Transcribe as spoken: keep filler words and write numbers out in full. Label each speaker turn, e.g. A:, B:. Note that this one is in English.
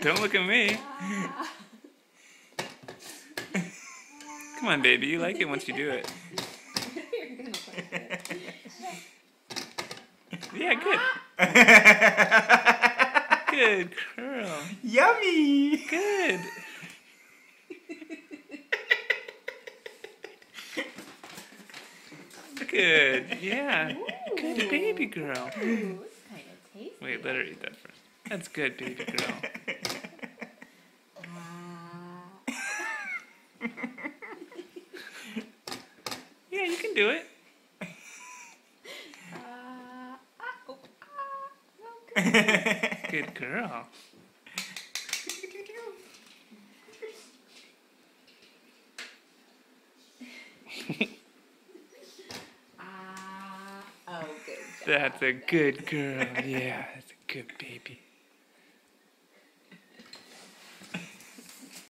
A: Don't look at me. Come on, baby. You like it once you do it. Yeah, good. Good girl.
B: Yummy.
A: Good. Good. Yeah.
C: Ooh.
A: Good baby girl.
C: Ooh, it's kind of tasty.
A: Wait, let her eat that first. That's good, baby girl. Yeah, you can do it.
C: Uh, ah, oh, ah, well, good.
A: Good girl.
C: Ah, oh, good job.
A: That's a good girl. Yeah, that's a good baby.